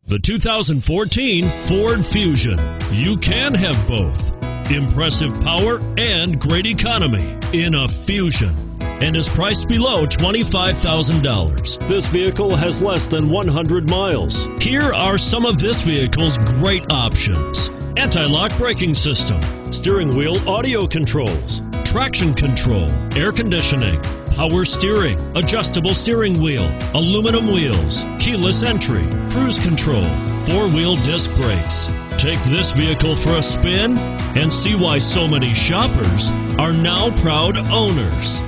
The 2014 Ford Fusion. You can have both. Impressive power and great economy in a Fusion, and is priced below $25,000. This vehicle has less than 100 miles. Here are some of this vehicle's great options: anti-lock braking system, steering wheel audio controls, traction control, air conditioning, power steering, adjustable steering wheel, aluminum wheels, keyless entry, cruise control, four-wheel disc brakes. Take this vehicle for a spin and see why so many shoppers are now proud owners.